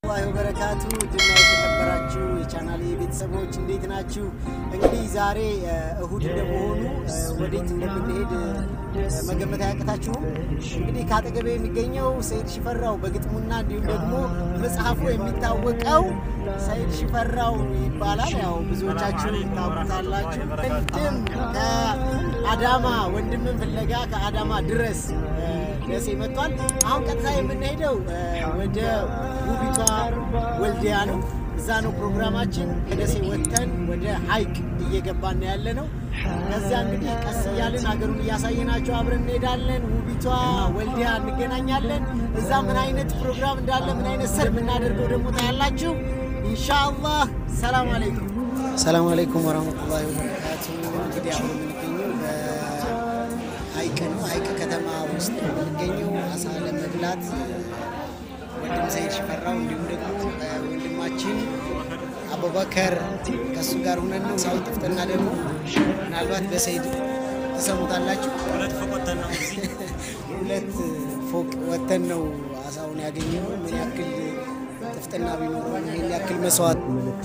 الله وبركاته دنا የተከበራችሁ የቻናሌ ቤተሰቦች እንዴት ናችሁ እንግዲህ ዛሬ እሁድ እንደሆኑ ወዴት እንደምንሄድ መገመት ያቀታችሁ እንግዲህ ካጠገቤ የሚገኘው ሰይድ ሽፈራው በግጥሙና እንዲሁ ደግሞ መጽሐፉ የሚታወቀው ሰይድ ሽፈራው ይባላል ያው ብዙዎቻችሁ ታውቁታላችሁ ቅድም ከአዳማ ወንድምን ፍለጋ ከአዳማ ድረስ ደሴ መጥቷል አሁን ቀጥታ የምንሄደው ወደ ውቢቷ ወልዲያ ነው እዛ ነው ፕሮግራማችን ደሴ ወጥተን ወደ ሃይቅ እየገባን ያለነው ከዛ እንግዲህ ቀስ ያለን ሀገሩን ያሳየናችሁ አብረን እንሄዳለን ውቢቷ ወልዲያ እንገናኛለን እዛ ምን አይነት ፕሮግራም እንዳለ ምን አይነት ሰርግ እናደርገው ደግሞ ታያላችሁ ኢንሻአላህ ሰላም አለይኩም ወራህመቱላሂ ወበረካቱ እንግዲህ አሁን የምንገኘው ሃይቅ ከተማ ውስጥ የምንገኘው አሳ ለመብላት ወንድም ሰይድ ሽፈራው እንዲሁ ደግሞ ወንድማችን አቡበከር ከሱ ጋር ሆነን ነው ሳውት ጥፍጥና ደግሞ ምናልባት በሰይድ ተሰሙታላችሁ ሁለት ፎቅ ወተን ነው አሳውን ያገኘው ምን ያክል ጥፍጥና ቢኖረው ምን ያክል መስዋዕት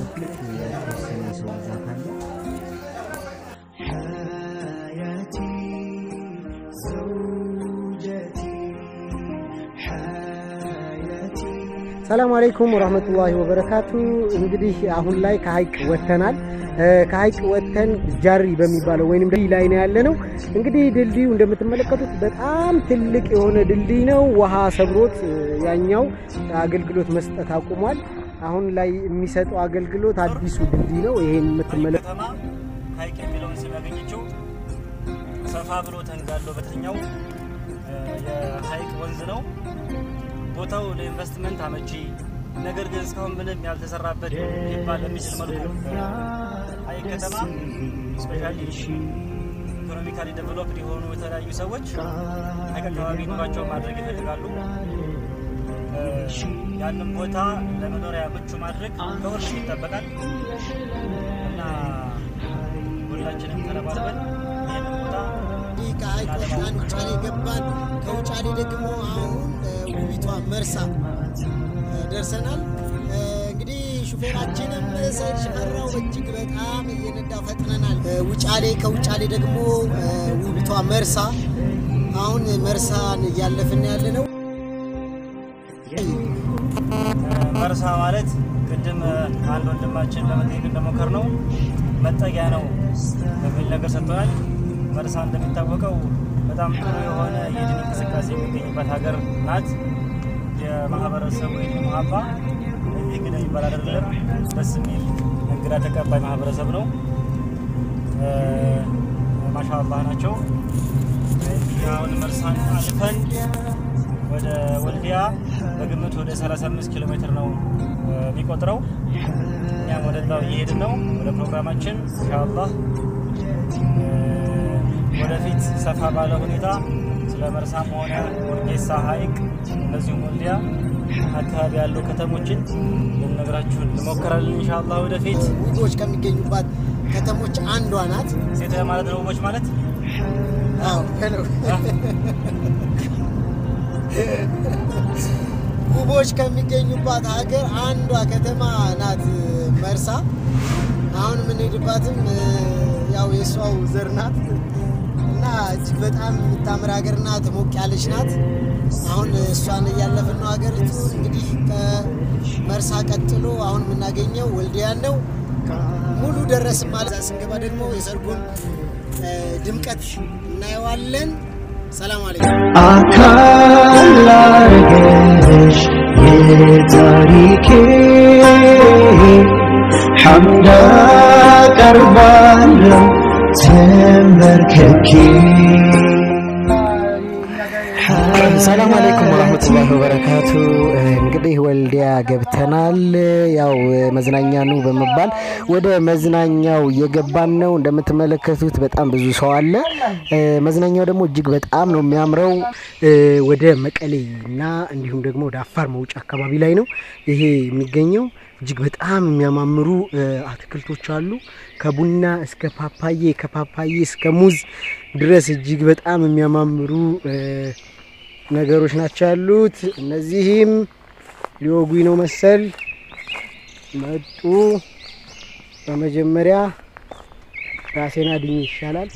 ሰላም አለይኩም ወራህመቱላሂ ወበረካቱ እንግዲህ አሁን ላይ ከሃይቅ ወተናል ከሃይቅ ወተን ጃሪ በሚባለው ወይንም ድልድይ ላይ ነው ያለነው እንግዲህ ድልድዩ እንደምትመለከቱት በጣም ትልቅ የሆነ ድልድይ ነው ውሃ ሰብሮት ያኛው አገልግሎት መስጠት አቁሟል አሁን ላይ የሚሰጠው አገልግሎት አዲሱ ድልድይ ነው ይሄን የምትመለከቱት ሃይቅ የሚለውን ሲያገኘችው ሰፋ ብሎ ተንጋሎ በተኛው የሃይቅ ወንዝ ነው ቦታው ለኢንቨስትመንት አመቺ ነገር ግን እስካሁን ምንም ያልተሰራበት ይባል በሚችል መልኩ ሃይቅ ከተማ ስፔሻሊ ኢኮኖሚካሊ ዴቨሎፕድ የሆኑ የተለያዩ ሰዎች ሃይቅ አካባቢ ኑሯቸውን ማድረግ ይፈልጋሉ ያንን ቦታ ለመኖሪያ ምቹ ማድረግ ከሁሉም ይጠበቃል እና ሁላችንም ተረባርበን ይህንን ቦታ ከሃይቅ ወጣን ውጫሌ ገባን ከውጫሌ ደግሞ አሁን ውቢቷ መርሳ ደርሰናል እንግዲህ ሹፌራችንም ሰይድ ሽፈራው እጅግ በጣም እየነዳ ፈጥነናል ውጫሌ ከውጫሌ ደግሞ ውቢቷ መርሳ አሁን መርሳን ያለፈን ያለነው መርሳ ማለት ቅድም አንድ ወንድማችን ለመጠየቅ እንደሞከርነው መጠጊያ ነው በሚል ነገር ሰጥቷል መርሳ እንደሚታወቀው በጣም ጥሩ የሆነ የድን እንቅስቃሴ የሚገኝበት ሀገር ናት የማህበረሰቡ የድን ማህባ እንግዲህ የሚባል አይደለም ደስ የሚል እንግዳ ተቀባይ ማህበረሰብ ነው ማሻአላህ ናቸው ያው መርሳን አልፈን ወደ ወልዲያ በግምት ወደ 35 ኪሎ ሜትር ነው የሚቆጥረው እኛ ወደዛው እየሄድን ነው ወደ ፕሮግራማችን ኢንሻአላህ ወደፊት ሰፋ ባለ ሁኔታ ስለ መርሳም ሆነ ወርጌሳ ሃይቅ እንደዚሁም ወልዲያ አካባቢ ያሉ ከተሞችን ልንነግራችሁ እንሞክራለን ኢንሻአላህ ወደፊት ውቦች ከሚገኙባት ከተሞች አንዷ ናት ሴት ማለት ነው ውቦች ማለት አዎ ሄሎ ውቦች ከሚገኙባት ሀገር አንዷ ከተማ ናት መርሳ አሁን ምን ሄድባትም ያው የሷው ዘር ናት እና እጅግ በጣም የምታምር ሀገር ናት ሞቅ ያለች ናት አሁን እሷን ያለፈን ነው ሀገሪቱ እንግዲህ ከመርሳ ቀጥሎ አሁን የምናገኘው ወልዲያ ነው ሙሉ ደረስ ማለት ስንገባ ደግሞ የሰርጉን ድምቀት እናየዋለን ሰላም አለይኩም አካላርገሽ የታሪኬ ሐምዳ ቀርባለሁ ተንበርክኬ ሰላም አለይኩም ወራህመቱላሂ ወበረካቱ እንግዲህ ወልዲያ ገብተናል ያው መዝናኛ ነው በመባል ወደ መዝናኛው የገባን ነው እንደምትመለከቱት በጣም ብዙ ሰው አለ መዝናኛው ደግሞ እጅግ በጣም ነው የሚያምረው ወደ መቀሌና እንዲሁም ደግሞ ወደ አፋር መውጫ አካባቢ ላይ ነው ይሄ የሚገኘው እጅግ በጣም የሚያማምሩ አትክልቶች አሉ ከቡና እስከ ፓፓዬ ከፓፓዬ እስከ ሙዝ ድረስ እጅግ በጣም የሚያማምሩ ነገሮች ናቸው ያሉት እነዚህም ሊወጉኝ ነው መሰል መጡ በመጀመሪያ ራሴን አድኝ ይሻላል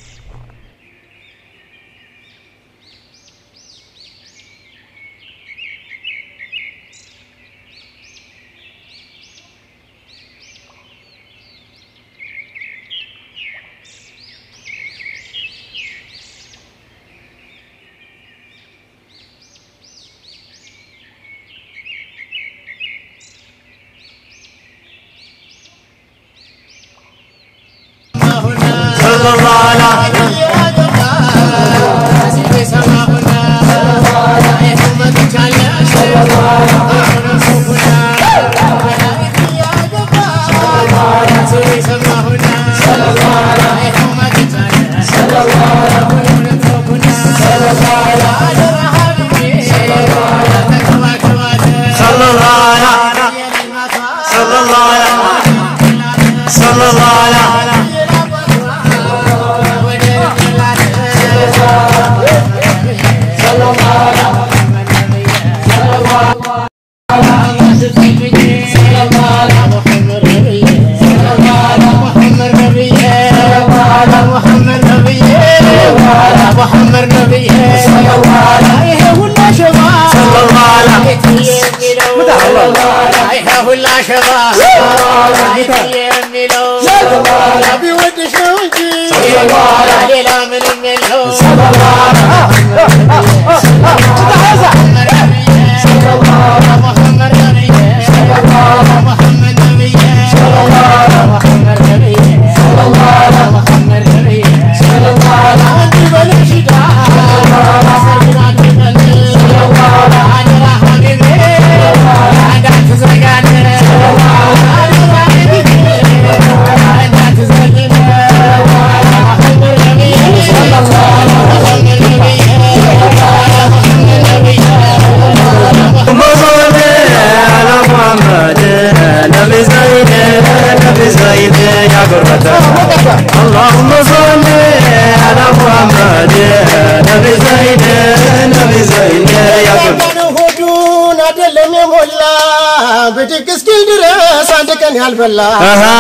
ያልበላ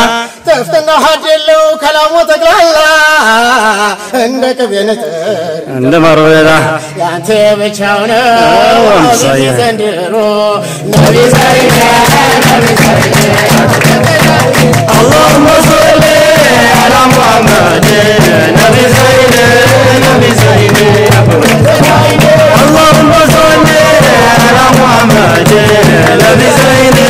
ተፍተና ሀደለው ከላሞ ተግላላ እንደ ከበነተ እንደ ማሮላ ያንተ ብቻው ነው ዘንድሮ ነቢ ዘይነ اللهم صل على محمد نبي زين اللهم صل على محمد نبي زين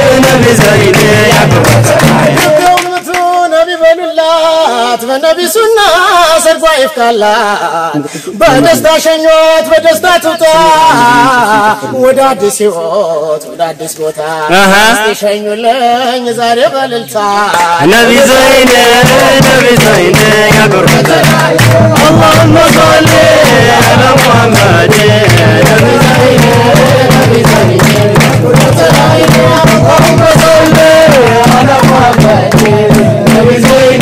በነቢ ሱና ሰርጓ ይፍታላት በደስታ ሸኞት በደስታ ትውጣ ወደ አዲስ ሕይወት ወደ አዲስ ቦታ ሸኙልኝ ዛሬ በልልታ ነቢ ዘይነ ያጎርበታ اللهم صل على محمد ነቢ ዘይነ اللهم صل على محمد نبي زين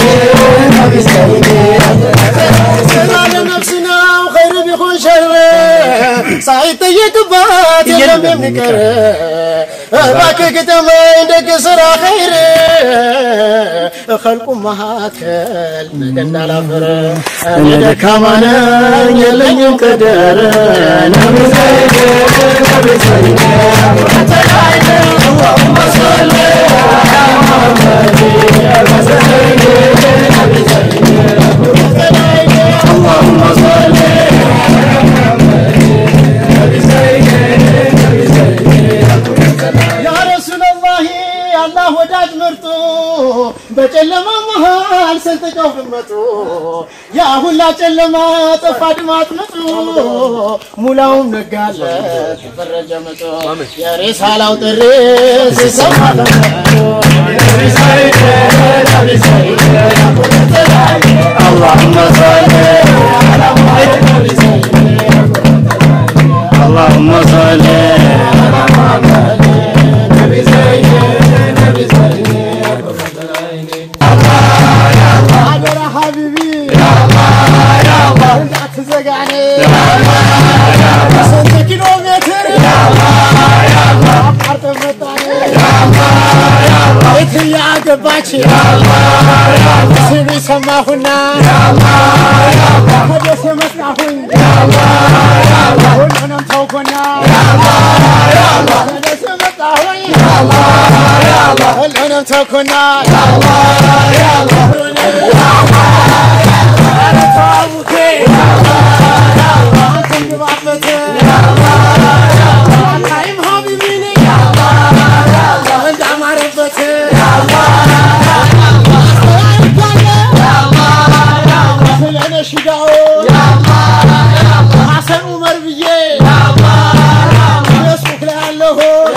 سلام نفسنا وخير بيكون شر سعيد يقبات يلم يمكر باك قدام عندك سرا خير خلق مهاكل نجنا لفر انا كمان يلم يقدر نبي زين اللهم صل على محمد اللهم صل يا رسول الله الله وداد مرتو በጨለማ መሃል ሰንጠቀው ፍመቱ ያ ሁላ ጨለማ ጠፋ ድማት መጡ ሙላው ነጋለ ተፈረጀ መጡ የሪሳላው ጥሪ ሲሰማ اللهم صل على محمد اللهم صل على محمد نبي زين يا حبيبي يا الله انت تزقعني يا الله 100 كيلومتر يا الله عبرت ገባች ስሚ ሰማሁና ከደሴ መጣሁኝ ሁሉንም ተውኩና ከደሴ መጣሁኝ ሁሉንም ተውኩና Hasan Umar biye, ya Allah, ya Allah, Facebook le Allah.